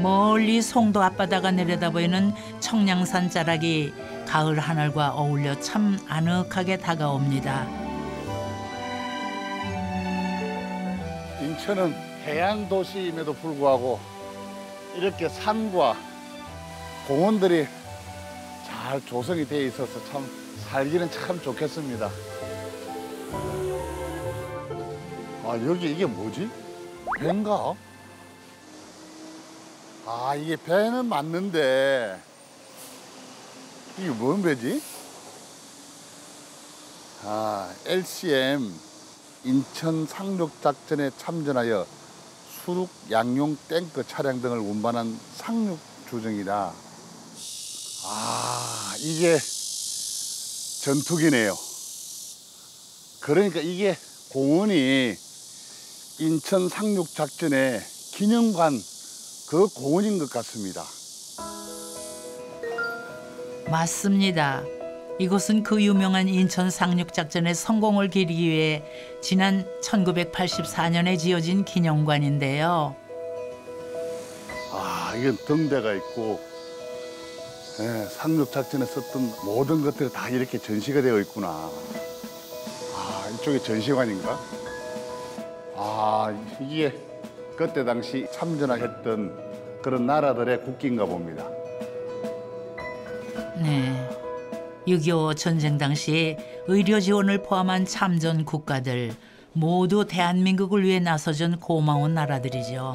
멀리 송도 앞바다가 내려다보이는 청량산 자락이 가을 하늘과 어울려 참 아늑하게 다가옵니다. 인천은 해양 도시임에도 불구하고 이렇게 산과 공원들이 잘 조성이 되어 있어서 참 살기는 참 좋겠습니다. 아, 여기 이게 뭐지? 배인가? 아, 이게 배는 맞는데 이게 뭔 배지? 아, LCM 인천 상륙작전에 참전하여 수륙 양용 탱크 차량 등을 운반한 상륙주정이다. 아, 이게 전투기네요. 그러니까 이게 공원이 인천 상륙작전의 기념관 그 공원인 것 같습니다. 맞습니다. 이곳은 그 유명한 인천 상륙작전의 성공을 기리기 위해 지난 1984년에 지어진 기념관인데요. 아, 이건 등대가 있고, 예, 상륙작전에 썼던 모든 것들이 다 이렇게 전시가 되어 있구나. 아, 이쪽이 전시관인가? 아, 이게 그때 당시 참전했던 그런 나라들의 국기인가 봅니다. 네. 6.25 전쟁 당시 의료 지원을 포함한 참전 국가들 모두 대한민국을 위해 나서준 고마운 나라들이죠.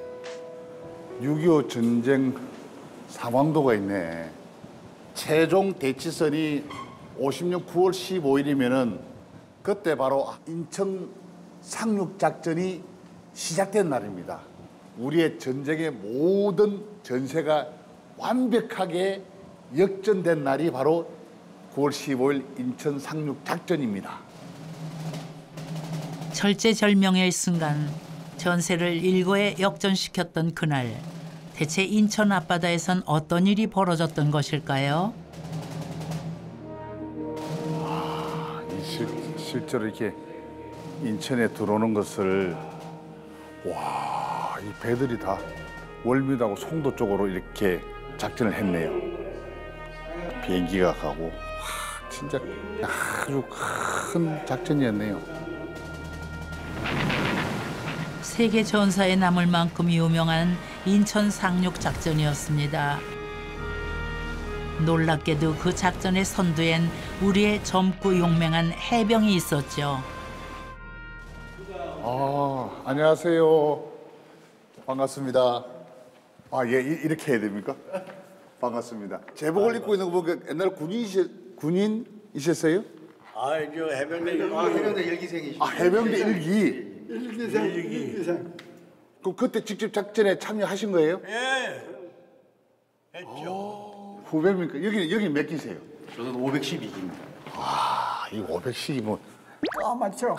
6.25 전쟁 사망도가 있네. 최종 대치선이 50년 9월 15일이면은 그때 바로 인천 상륙작전이 시작된 날입니다. 우리의 전쟁의 모든 전세가 완벽하게 역전된 날이 바로 9월 15일 인천 상륙작전입니다. 절제절명의 순간 전세를 일거에 역전시켰던 그날 대체 인천 앞바다에선 어떤 일이 벌어졌던 것일까요? 실제로 이렇게 인천에 들어오는 것을 와, 이 배들이 다 월미도하고 송도 쪽으로 이렇게 작전을 했네요. 비행기가 가고 와, 진짜 아주 큰 작전이었네요. 세계 전사에 남을 만큼 유명한 인천 상륙작전이었습니다. 놀랍게도 그 작전의 선두엔 우리의 젊고 용맹한 해병이 있었죠. 아, 안녕하세요. 반갑습니다. 아, 예, 이렇게 해야 됩니까? 반갑습니다. 제복을 입고 있는 거 보니까 옛날 군인이셨어요? 아, 저 해병대 일기생이시죠. 아, 해병대 일기. 일기생. 그럼 그때 직접 작전에 참여하신 거예요? 예. 했죠. 후배입니까? 여기 몇 기세요? 저는 512기입니다. 아, 이 500씩이 뭐. 맞죠.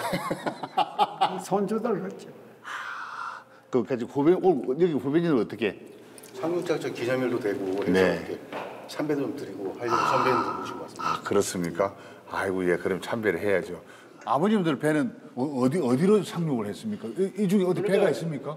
손주들 같죠. 그까지 후배, 여기 후배님은 어떻게? 상륙작전 기념일도 되고 해서 네. 이렇게 참배 좀 드리고 하려고 선배님들 모시고 왔습니다. 아, 그렇습니까? 아이고, 예, 그럼 참배를 해야죠. 아버님들 배는 어디로 상륙을 했습니까? 이 중에 어디 배가 있습니까?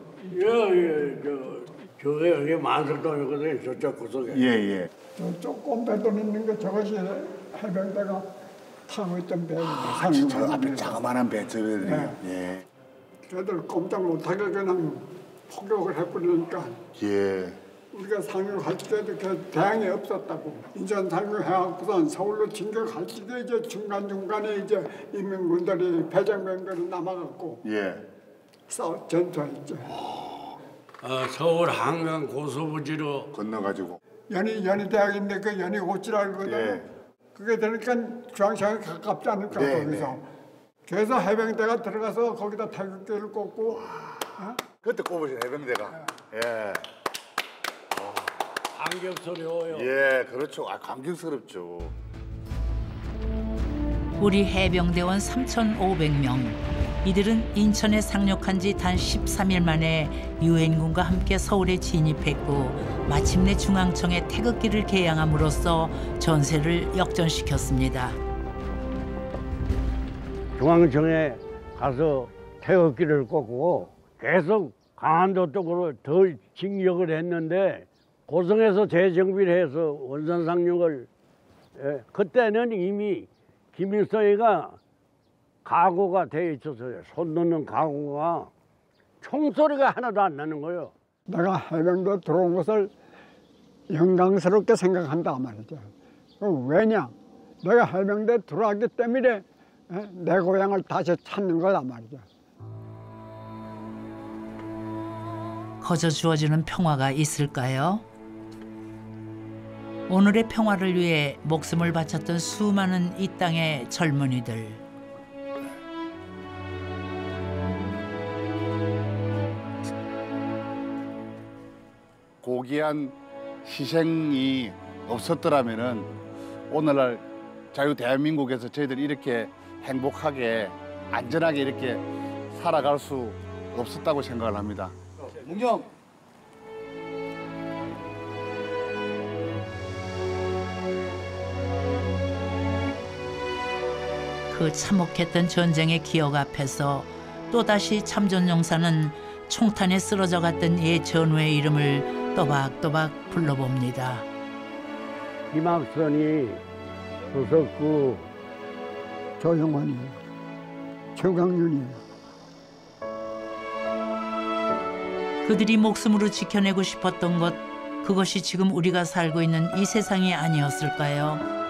저게 여기 만석동이거든요. 저쪽 구석에. 예. 저쪽 꼼배돈 있는 거 저것이 해병대가 타고 있던 배입니다. 아, 진짜 앞에 자그마한 배, 저배들이. 네. 예. 저들 꼼짝 못하게 그냥 폭격을 해버리니까 예. 우리가 상륙할 때도 그 대항이 없었다고. 인천 상륙해갖고선 서울로 진격할 때도 이제 중간중간에 이제 인민군들이 배정병들이 남아갖고 예. 전투했죠. 서울 한강 고수부지로 건너가지고. 연희대학인데 그 연희고치라거든. 예. 그게 되니까 중앙시장에 가깝지 않을까 네, 거기서. 네. 그래서 해병대가 들어가서 거기다 타격기를 꽂고. 그때 꼽으신 해병대가. 예. 감격스러워요. 예, 그렇죠. 아, 감격스럽죠. 우리 해병대원 3,500명. 이들은 인천에 상륙한 지 단 13일 만에 유엔군과 함께 서울에 진입했고 마침내 중앙청에 태극기를 개양함으로써 전세를 역전시켰습니다. 중앙청에 가서 태극기를 꽂고 계속 강원도 쪽으로 더 진격을 했는데 고성에서 재정비를 해서 원산 상륙을 그때는 이미 김일성이가 각오가 되어 있었어요. 손 놓는 각오가 총소리가 하나도 안 나는 거예요. 내가 해병대 들어온 것을 영광스럽게 생각한다 말이죠. 왜냐? 내가 해병대 들어왔기 때문에 내 고향을 다시 찾는 거다 말이죠. 거저 주어지는 평화가 있을까요? 오늘의 평화를 위해 목숨을 바쳤던 수많은 이 땅의 젊은이들. 고귀한 희생이 없었더라면은 오늘날 자유 대한민국에서 저희들이 이렇게 행복하게 안전하게 이렇게 살아갈 수 없었다고 생각을 합니다. 문경. 그 참혹했던 전쟁의 기억 앞에서 또다시 참전용사는 총탄에 쓰러져 갔던 옛 전우의 이름을 또박또박 불러봅니다. 김학선이, 조석구, 조용원이, 최강윤이. 그들이 목숨으로 지켜내고 싶었던 것, 그것이 지금 우리가 살고 있는 이 세상이 아니었을까요?